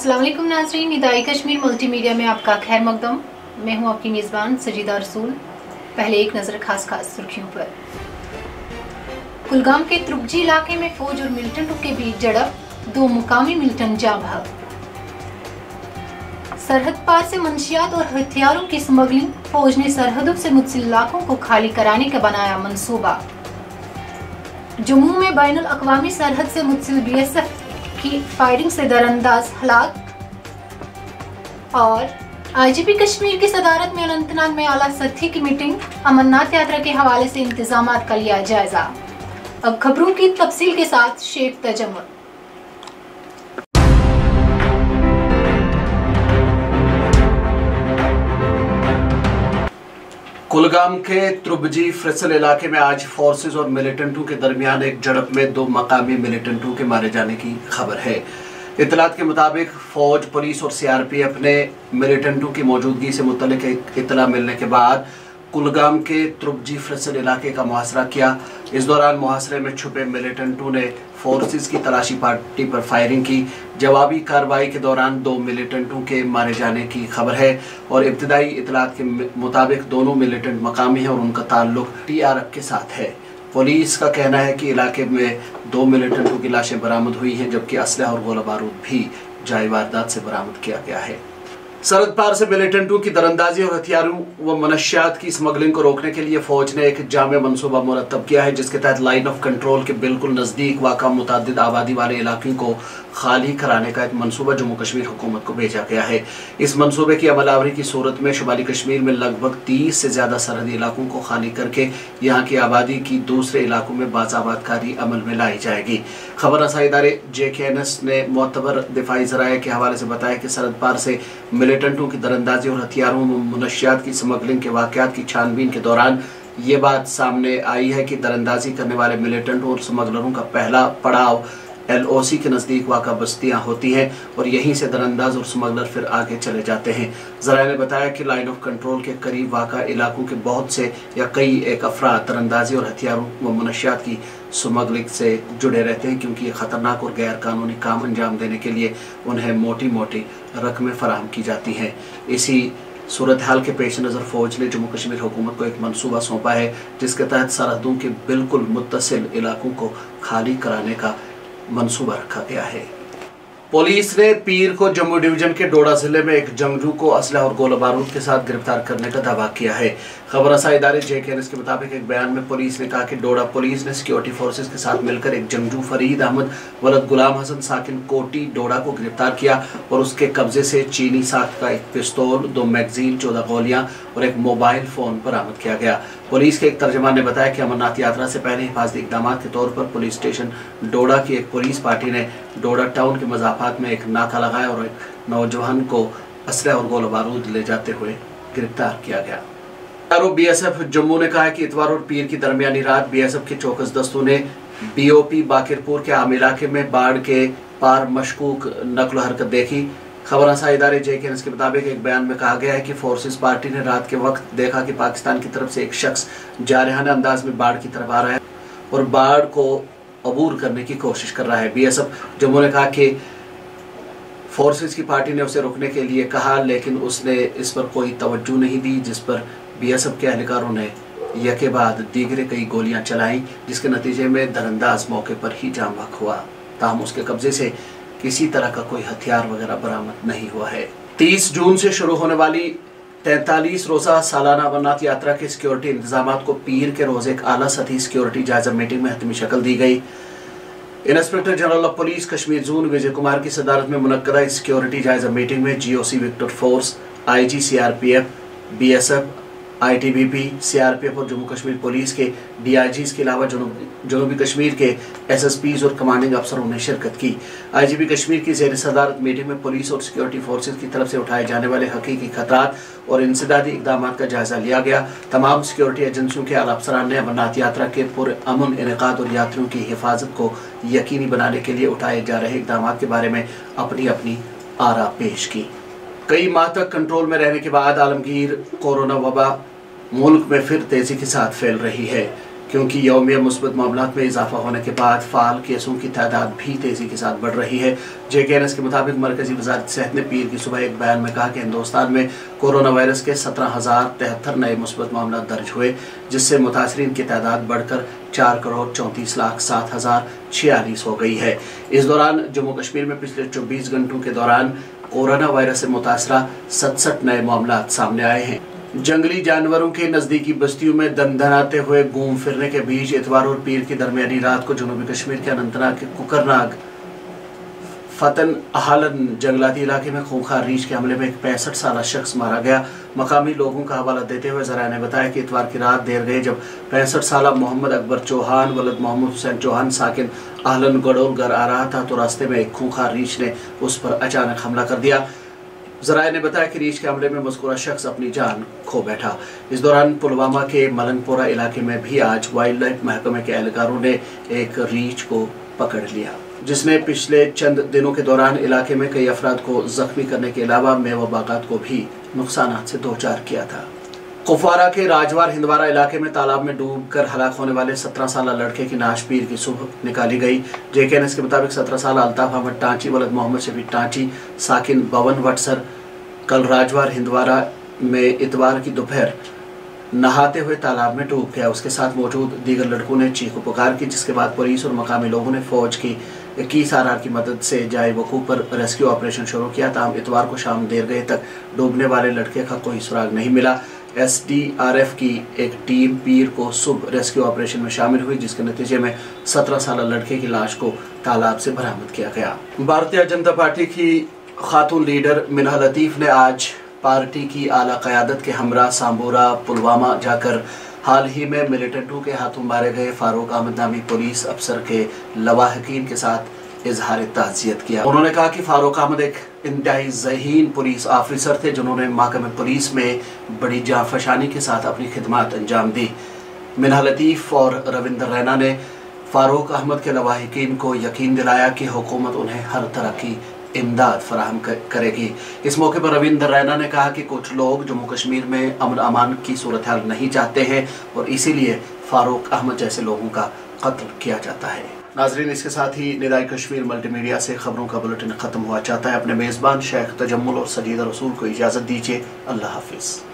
अस्सलाम वालेकुम नाज़रीन, निदाई कश्मीर मल्टीमीडिया में आपका खैर मकदम। मैं हूं आपकी मेज़बान सजीदा रसूल। पहले एक नज़र खास सुर्खियों पर। कुलगाम के त्रुबजी इलाके में फौज और मिलिटेंटों के बीच झड़प, 2 मुकामी मिलिटेंट जाँ भाग। सरहद पार से मंशियात और हथियारों की स्मगलिंग, फौज ने सरहदों से मुतसिल इलाकों को खाली कराने का बनाया मंसूबा। जम्मू में बैनुल अक़वामी सरहद से मुतसिल BSF की फायरिंग से दरअंदाज हलाक। और IGP कश्मीर की सदारत में अनंतनाग में आला सतही की मीटिंग, अमरनाथ यात्रा के हवाले से इंतजामात का लिया जायजा। अब खबरों की तफसील के साथ शेख तजम्मुल। कुलगाम के त्रुबजी फ्रिसल इलाके में आज फोर्सेस और मिलिटेंटों के दरमियान एक झड़प में 2 मकामी मिलिटेंटों के मारे जाने की खबर है। इतलात के मुताबिक फौज, पुलिस और CRPF ने मिलिटेंटों की मौजूदगी से मुतल्लिक एक इतला मिलने के बाद कुलगाम के त्रुबजी फ्रिसल इलाके का मुहासरा किया। इस दौरान मुहासरे में छुपे मिलिटेंटों ने फोर्सेस की तलाशी पार्टी पर फायरिंग की। जवाबी कार्रवाई के दौरान 2 मिलिटेंटों के मारे जाने की खबर है और इब्तदाई इतलात के मुताबिक दोनों मिलिटेंट मकामी हैं और उनका ताल्लुक TRF के साथ है। पुलिस का कहना है कि इलाके में 2 मिलिटेंटों की लाशें बरामद हुई हैं, जबकि असलहा और गोला बारूद भी जाए वारदात से बरामद किया गया है। सरहद पार से मिलिटेंटों की दरअंदाजी और हथियारों व मनशियात की स्मगलिंग को रोकने के लिए फौज ने एक जामे मनसूबा मुरतब किया है, जिसके तहत लाइन ऑफ कंट्रोल के बिल्कुल नज़दीक वाक़ा मुतअद्दिद आबादी वाले इलाकों को खाली कराने का एक मनसूबा जम्मू कश्मीर हुकूमत को भेजा गया है। इस मनसूबे की अमलावरी की सूरत में शुमाली कश्मीर में लगभग 30 से ज़्यादा सरहदी इलाकों को खाली करके यहाँ की आबादी की दूसरे इलाकों में बाज़ाबादकारी अमल में लाई जाएगी। खबर रसाई इदारे JKNS ने मोतबर दिफाई ज़राए के हवाले से बताया कि सरहद पार से मिलिटेंटों की दरअंदाजी और हथियारों व मुनशियात की स्मगलिंग के वाक़यात की छानबीन के दौरान ये बात सामने आई है कि दरअंदाजी करने वाले मिलिटेंटों और स्मगलरों का पहला पड़ाव LOC के नज़दीक वाक़ा बस्तियाँ होती हैं और यहीं से दरअंदाज और स्मगलर फिर आगे चले जाते हैं। ज़राए ने बताया कि लाइन ऑफ कंट्रोल के करीब वाक़ा इलाकों के बहुत से या कई एक अफराद दरअंदाजी और हथियारों व मुनशियात की स्मगलिंग से जुड़े रहते हैं, क्योंकि ये ख़तरनाक और गैर कानूनी काम अंजाम देने के लिए उन्हें मोटी मोटी रकमें फराहम की जाती हैं। इसी सूरत हाल के पेश नज़र फौज ने जम्मू कश्मीर हुकूमत को एक मनसूबा सौंपा है, जिसके तहत सरहदों के बिल्कुल मुत्तसिल इलाकों को खाली कराने का मंसूबा रखा गया है। पुलिस ने पीर को जम्मू डिवीजन के डोडा जिले में एक जंगजू को असलहा और गोला बारूद के साथ गिरफ्तार करने का दावा किया है। खबर रसाई इदारे JKNS के मुताबिक एक बयान में पुलिस ने कहा कि डोडा पुलिस ने सिक्योरिटी फोर्सेस के साथ मिलकर एक जंगजू फरीद अहमद वलद गुलाम हसन साकिन कोटी डोडा को गिरफ्तार किया और उसके कब्जे से चीनी साख्त का एक पिस्तौल, 2 मैगजीन, 14 गोलियां और एक मोबाइल फोन बरामद किया गया। पुलिस के एक तर्जमान ने बताया कि अमरनाथ यात्रा से पहले हिफाजती इक़दामात के तौर पर पुलिस स्टेशन डोडा की एक पुलिस पार्टी ने डोडा टाउन के मज़ाफ़ात में एक नाका लगाया और एक नौजवान को असलहा और गोला बारूद ले जाते हुए गिरफ्तार किया गया। BSF जम्मू ने कहा है कि इतवार और पीर की दरमियानी रात BSF के चौकस दस्तों ने BOP बाकिरपुर के आम इलाके में बाढ़ के पार मशकूक नकल हरकत देखी। खबर रसाई इदारे JKNS के मुताबिक एक बयान में कहा गया है कि फोर्सेस पार्टी ने रात के वक्त देखा कि पाकिस्तान की तरफ से एक शख्स जारहाना अंदाज में बाढ़ की तरफ आ रहा है और बाढ़ को अबूर करने की कोशिश कर रहा है। BSF जम्मू ने कहा कि फोर्सेस की पार्टी ने उसे रुकने के लिए कहा, लेकिन उसने इस पर कोई तवज्जो नहीं दी, जिस पर BSF के एहलकारों ने यके बाद दीगरे कई गोलियां चलाई, जिसके नतीजे में दरअंदाज मौके पर ही जाम बहक हुआ। ताहम उसके कब्जे से किसी तरह का कोई हथियार वगैरह बरामद नहीं हुआ है। 30 जून से शुरू होने वाली 43 रोज़ा सालाना अमरनाथ यात्रा के सिक्योरिटी इंतजामात को पीर के रोज़ एक आला सतही सिक्योरिटी जायजा मीटिंग में हतमी शक्ल दी गई। Inspector general of police Kashmir zone Vijay Kumar की सदारत में मुनक्कदा इस सिक्योरिटी जायजा मीटिंग में GOC Victor force, IG CRPF, BSF, ITBP, CRPF और जम्मू कश्मीर पुलिस के DIGs के अलावा जनूबी कश्मीर के SSPs और कमांडिंग अफसरों ने शिरकत की। IGP कश्मीर की ज़ेर सदारत मीटिंग में पुलिस और सिक्योरिटी फोर्सेज की तरफ से उठाए जाने वाले हकीकी खतरात और इंसदादी इक़दाम का जायजा लिया गया। तमाम सिक्योरिटी एजेंसियों के आला अफसरान ने अमरनाथ यात्रा के पुरअमन इनेकाद और यात्रियों की हिफाजत को यकीनी बनाने के लिए उठाए जा रहे इक़दाम के बारे में अपनी अपनी आरा पेश की। कई माह तक कंट्रोल में रहने के बाद आलमगीर कोरोना वबा मुल्क में फिर तेजी के साथ फैल रही है। क्योंकि यौमिया मुस्बत मामलात में इजाफा होने के बाद फ़ाल केसों की तादाद भी तेज़ी के साथ बढ़ रही है। JKNS के मुताबिक मरकजी वज़ारत सेहत ने पीर की सुबह एक बयान में कहा कि हिंदुस्तान में कोरोना वायरस के 17,073 नए मुस्बत मामला दर्ज हुए, जिससे मुतासरीन की तादाद बढ़कर 4,34,07,046 हो गई है। इस दौरान जम्मू कश्मीर में पिछले 24 घंटों के दौरान कोरोना वायरस से मुतासरा 67 नए मामला सामने आए हैं। जंगली जानवरों के नजदीकी बस्तियों में दंदनाते हुए घूम फिरने के बीच इतवार और पीर की दरमियानी रात को जनूबी कश्मीर के अनंतनाग के कुकरनाग फतन आहलन जंगलाती इलाके में खूंखार रीछ के हमले में एक 65 साल शख्स मारा गया। मकामी लोगों का हवाला देते हुए ज़राए ने बताया कि इतवार की रात देर गई जब 65 साल मोहम्मद अकबर चौहान वलद मोहम्मद हुसैन चौहान साकिन आहलन गडोल घर आ रहा था तो रास्ते में एक खूंखार रीछ ने उस पर अचानक हमला कर दिया। ज़राए ने बताया कि रीछ के हमले में मज़कूरा शख्स अपनी जान खो बैठा। इस दौरान पुलवामा के मलंगपोरा इलाके में भी आज वाइल्ड लाइफ महकमे के एहलकारों ने एक रीछ को पकड़ लिया, जिसने पिछले चंद दिनों के दौरान इलाके में कई अफराद को जख्मी करने के अलावा मेवा बागात को भी नुकसान से दो चार किया था। कुपवारा के राजवार हिंदवारा इलाके में तालाब में डूबकर हलाक होने वाले 17 साल लड़के की नाश पीर की सुबह निकाली गई। JKNS के मुताबिक 17 साल अल्ताफ अहमद टांची वलद मोहम्मद शफी टांची साकिन बवन वटसर कल राजवार हिंदवारा में इतवार की दोपहर नहाते हुए तालाब में डूब गया। उसके साथ मौजूद दीगर लड़कों ने चीखो पुकार की, जिसके बाद पुलिस और मकामी लोगों ने फौज की 21 RR की मदद से जाए वकूफ पर रेस्क्यू ऑपरेशन शुरू किया। ताहम इतवार को शाम देर गए तक डूबने वाले लड़के का कोई सुराग नहीं मिला। SDRF की एक टीम पीर को सुबह रेस्क्यू ऑपरेशन में शामिल हुई, जिसके नतीजे में 17 साल लड़के की लाश को तालाब से बरामद किया गया। भारतीय जनता पार्टी की खातून लीडर मिन्हा लतीफ़ ने आज पार्टी की आला क़यादत के हमरा सांबोरा पुलवामा जाकर हाल ही में मिलिटेंटों के हाथों मारे गए फारूक अहमद नामी पुलिस अफसर के लवाहिकीन के साथ इजहार ताज़ियत किया। उन्होंने कहा कि फारूक अहमद एक इंतहाई ज़हीन पुलिस ऑफिसर थे जिन्होंने महकमे पुलिस में बड़ी जाँफशानी के साथ अपनी खिदमत अंजाम दी। मिन्हा लतीफ़ और रविंदर रैना ने फारूक अहमद के लवाहिकीन को यकीन दिलाया कि हुकूमत उन्हें हर तरह की इमदाद फराहम करेगी। इस मौके पर रविंदर रैना ने कहा कि कुछ लोग जम्मू कश्मीर में अमन अमान की सूरत हाल नहीं चाहते हैं और इसीलिए फारूक अहमद जैसे लोगों का कत्ल किया जाता है। नाजरीन, इसके साथ ही निदाई कश्मीर मल्टीमीडिया से खबरों का बुलेटिन खत्म हुआ चाहता है। अपने मेज़बान शेख तजम्मुल और सजीदा रसूल को इजाज़त दीजिए। अल्लाह हाफिज़।